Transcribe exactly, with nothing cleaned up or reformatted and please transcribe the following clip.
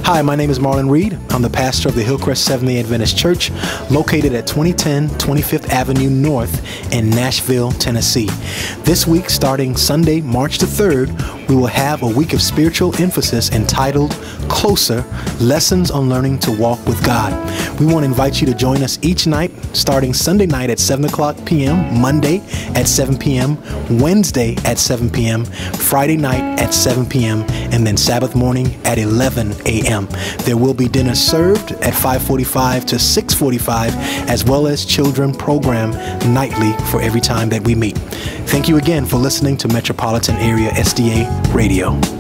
Hi, my name is Marlon Reed. I'm the pastor of the Hillcrest Seventh-day Adventist Church, located at twenty ten twenty-fifth Avenue North in Nashville, Tennessee. This week, starting Sunday, March the third, we will have a week of spiritual emphasis entitled Closer, Lessons on Learning to Walk with God. We want to invite you to join us each night, starting Sunday night at seven o'clock p m, Monday at seven p m, Wednesday at seven p m, Friday night at seven p m, and then Sabbath morning at eleven a m There will be dinner served at five forty-five to six forty-five, as well as children program nightly for every time that we meet. Thank you again for listening to Metropolitan Area S D A Radio.